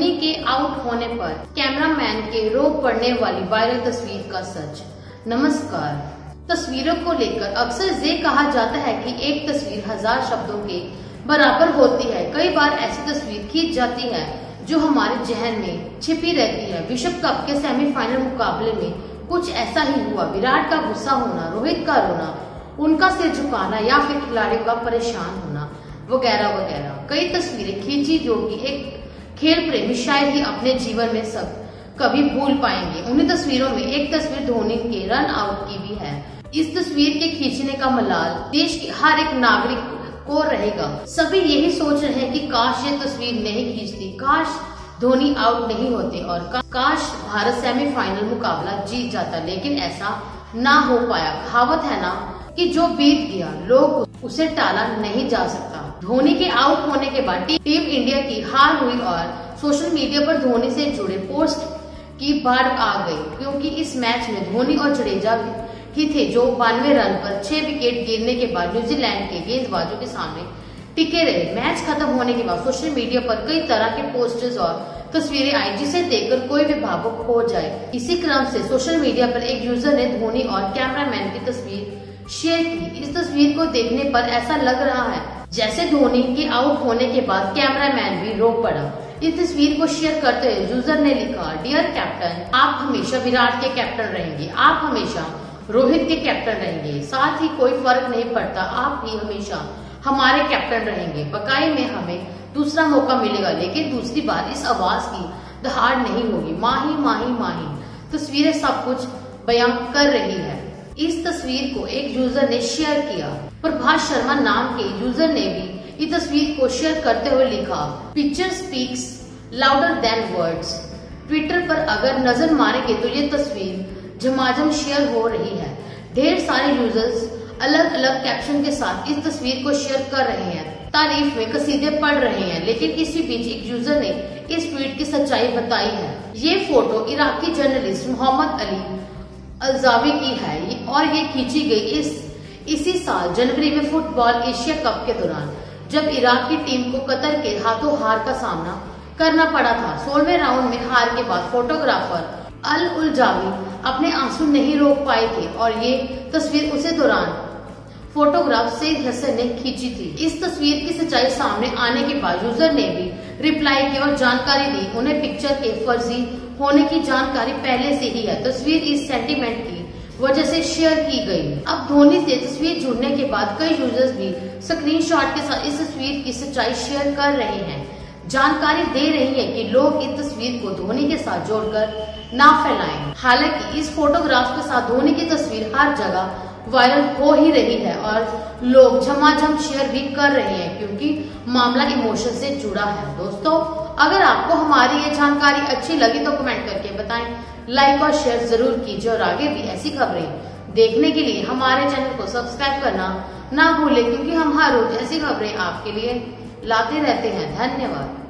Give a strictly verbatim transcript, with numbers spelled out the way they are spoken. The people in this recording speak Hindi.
धोनी के आउट होने पर कैमरामैन के रो पड़ने वाली वायरल तस्वीर का सच। नमस्कार। तस्वीरों को लेकर अक्सर ये कहा जाता है कि एक तस्वीर हजार शब्दों के बराबर होती है। कई बार ऐसी तस्वीर खींच जाती है जो हमारे जहन में छिपी रहती है। विश्व कप के सेमीफाइनल मुकाबले में कुछ ऐसा ही हुआ। विराट का गुस्सा होना, रोहित का रोना, उनका सिर झुकाना या फिर खिलाड़ियों का परेशान होना वगैरह वगैरह। कई तस्वीरें खींची जो कि एक खेल प्रेमी शायद ही अपने जीवन में सब कभी भूल पाएंगे। उन्हीं तस्वीरों में एक तस्वीर धोनी के रन आउट की भी है। इस तस्वीर के खींचने का मलाल देश के हर एक नागरिक को रहेगा। सभी यही सोच रहे हैं कि काश ये तस्वीर नहीं खींचती, काश धोनी आउट नहीं होते और काश भारत सेमीफाइनल मुकाबला जीत जाता, लेकिन ऐसा ना हो पाया। कहावत है ना कि जो बीत गया लोग उसे टाला नहीं जा सकता। धोनी के आउट होने के बाद टीम इंडिया की हार हुई और सोशल मीडिया पर धोनी से जुड़े पोस्ट की बाढ़ आ गई, क्योंकि इस मैच में धोनी और जडेजा ही थे जो बानवे रन पर छह विकेट गिरने के बाद न्यूजीलैंड के गेंदबाजों के सामने टिके रहे। मैच खत्म होने के बाद सोशल मीडिया पर कई तरह के पोस्टर्स और तस्वीरें आई जिसे देखकर कोई भी भावुक हो जाए। इसी क्रम से सोशल मीडिया पर एक यूजर ने धोनी और कैमरामैन की तस्वीर शेयर की। इस तस्वीर को देखने पर ऐसा लग रहा है जैसे धोनी के आउट होने के बाद कैमरामैन भी रो पड़ा। इस तस्वीर को शेयर करते हुए यूजर ने लिखा, डियर कैप्टन, आप हमेशा विराट के कैप्टन रहेंगे, आप हमेशा रोहित के कैप्टन रहेंगे, साथ ही कोई फर्क नहीं पड़ता, आप ही हमेशा हमारे कैप्टन रहेंगे। बकाए में हमें दूसरा मौका मिलेगा, लेकिन दूसरी बार इस आवाज की दहाड़ नहीं होगी। माही माही माही। तस्वीरें सब कुछ बयां कर रही है। इस तस्वीर को एक यूजर ने शेयर किया। प्रभाष शर्मा नाम के यूजर ने भी इस तस्वीर को शेयर करते हुए लिखा, picture speaks louder than words. Twitter पर अगर नजर मारेंगे तो ये तस्वीर झमाझम शेयर हो रही है। ढेर सारे यूजर्स अलग अलग कैप्शन के साथ इस तस्वीर को शेयर कर रहे हैं, तारीफ में कसीदे पढ़ रहे हैं, लेकिन इसी बीच एक यूजर ने इस ट्वीट की सच्चाई बताई है। ये photo Iraqi journalist Mohammed Ali Aljawi की है और ये खींची गई इस इसी साल जनवरी में फुटबॉल एशिया कप के दौरान, जब इराक की टीम को कतर के हाथों हार का सामना करना पड़ा था। सोलहवें राउंड में हार के बाद फोटोग्राफर अल उलजावी अपने आंसू नहीं रोक पाए थे और ये तस्वीर उसी दौरान फोटोग्राफ सईद हसन ने खींची थी। इस तस्वीर की सच्चाई सामने आने के बाद यूजर ने भी रिप्लाई की और जानकारी दी। उन्हें पिक्चर के फर्जी होने की जानकारी पहले से ही है। तस्वीर इस सेंटीमेंट की वजह से शेयर की गई। अब धोनी से तस्वीर जुड़ने के बाद कई यूजर्स भी स्क्रीनशॉट के साथ इस तस्वीर की सच्चाई शेयर कर रहे हैं, जानकारी दे रही है कि लोग इस तस्वीर को धोनी के साथ जोड़कर ना फैलाएं। हालांकि इस फोटोग्राफ के साथ धोनी की तस्वीर हर जगह वायरल हो ही रही है और लोग झमाझम शेयर भी कर रहे हैं, क्योंकि मामला इमोशन से जुड़ा है। दोस्तों, अगर आपको हमारी ये जानकारी अच्छी लगी तो कमेंट करके बताएं, लाइक और शेयर जरूर कीजिए और आगे भी ऐसी खबरें देखने के लिए हमारे चैनल को सब्सक्राइब करना ना भूलें, क्योंकि हम हर रोज ऐसी खबरें आपके लिए लाते रहते हैं। धन्यवाद।